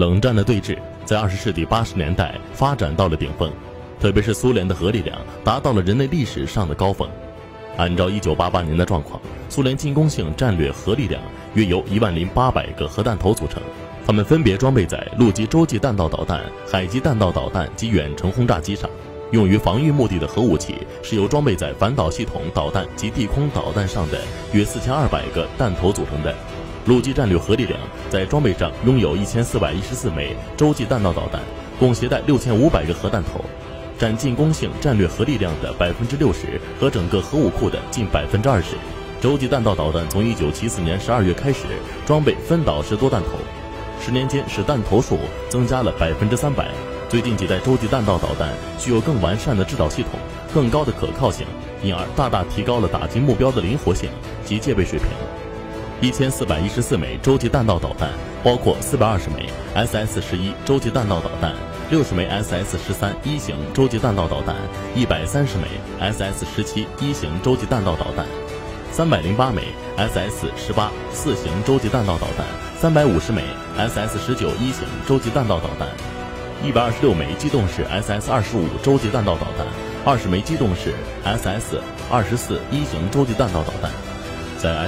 冷战的对峙在20世纪80年代发展到了顶峰，特别是苏联的核力量达到了人类历史上的高峰。按照1988年的状况，苏联进攻性战略核力量约由10800个核弹头组成，它们分别装备在陆基洲际弹道导弹、海基弹道导弹及远程轰炸机上。用于防御目的的核武器是由装备在反导系统导弹及地空导弹上的约4200个弹头组成的。陆基战略核力量在装备上拥有1414枚洲际弹道导弹，共携带6500个核弹头，占进攻性战略核力量的60%和整个核武库的近20%。洲际弹道导弹从1974年12月开始装备分导式多弹头，10年间使弹头数增加了300%。最近几代洲际弹道导弹具有更完善的制导系统、更高的可靠性，因而大大提高了打击目标的灵活性及戒备水平。1414枚洲际弹道导弹包括420枚 SS-11 洲际弹道导弹、60枚 SS-13 一型洲际弹道导弹、130枚 SS-17 一型洲际弹道导弹、308枚 SS-18 四型洲际弹道导弹、350枚 SS-19 一型洲际弹道导弹、126枚机动式 SS-25 洲际弹道导弹、20枚机动式 SS-24 一型洲际弹道导弹。在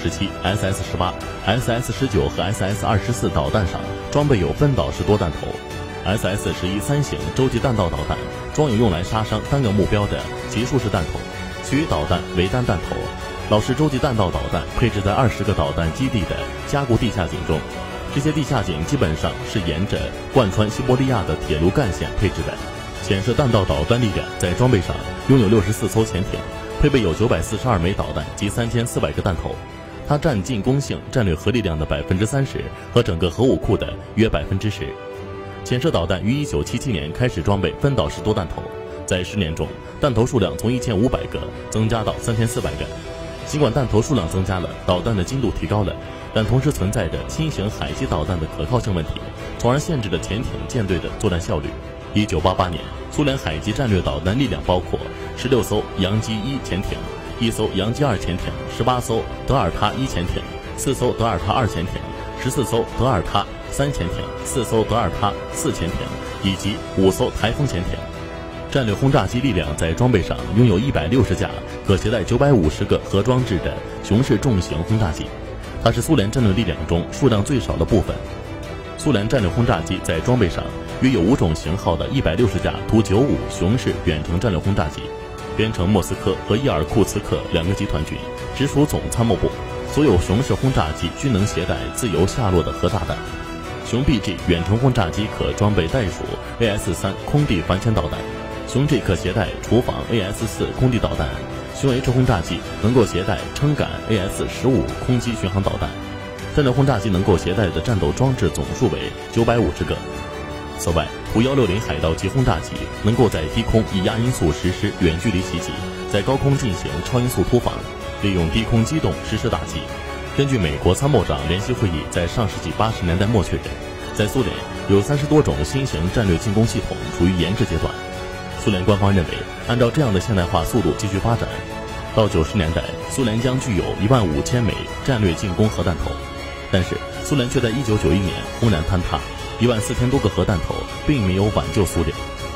SS-17、SS-18、SS-19 和 SS-24 导弹上装备有分导式多弹头。SS-11 三型洲际弹道导弹装有用来杀伤单个目标的集束式弹头，其余导弹为单弹头。老式洲际弹道导弹配置在20个导弹基地的加固地下井中，这些地下井基本上是沿着贯穿西伯利亚的铁路干线配置的。潜射弹道导弹力量在装备上拥有64艘潜艇，配备有942枚导弹及3400个弹头，它占进攻性战略核力量的30%和整个核武库的约10%。潜射导弹于1977年开始装备分导式多弹头，在10年中，弹头数量从1500个增加到3400个。尽管弹头数量增加了，导弹的精度提高了，但同时存在着新型海基导弹的可靠性问题，从而限制了潜艇舰队的作战效率。1988年，苏联海基战略导弹力量包括16艘扬机1潜艇、1艘扬机2潜艇、18艘德尔塔1潜艇、4艘德尔塔2潜艇、14艘德尔塔3潜艇、4艘德尔塔4潜艇以及5艘台风潜艇。战略轰炸机力量在装备上拥有160架可携带950个核装置的熊式重型轰炸机，它是苏联战略力量中数量最少的部分。苏联战略轰炸机在装备上约有5种型号的160架图95熊式远程战略轰炸机，编成莫斯科和伊尔库茨克2个集团军，直属总参谋部。所有熊式轰炸机均能携带自由下落的核炸弹。熊 BG 远程轰炸机可装备袋鼠 AS-3 空地反潜导弹，熊 G 可携带厨房 AS-4 空地导弹，熊 H 轰炸机能够携带撑杆 AS-15 空基巡航导弹。战略轰炸机能够携带的战斗装置总数为950个。此外，图160海盗级轰炸机能够在低空以亚音速实施远距离袭击，在高空进行超音速突防，利用低空机动实施打击。根据美国参谋长联席会议在上世纪80年代末确认，在苏联有30多种新型战略进攻系统处于研制阶段。苏联官方认为，按照这样的现代化速度继续发展，到90年代，苏联将具有15000枚战略进攻核弹头。但是，苏联却在1991年轰然坍塌，14000多个核弹头并没有挽救苏联。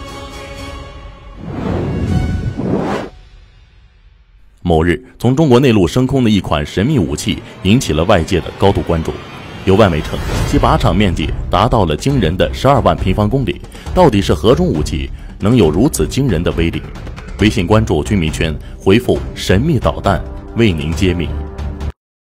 某日，从中国内陆升空的一款神秘武器引起了外界的高度关注。有外媒称，其靶场面积达到了惊人的12万平方公里，到底是何种武器能有如此惊人的威力？微信关注军迷圈，回复神秘导弹为您揭秘。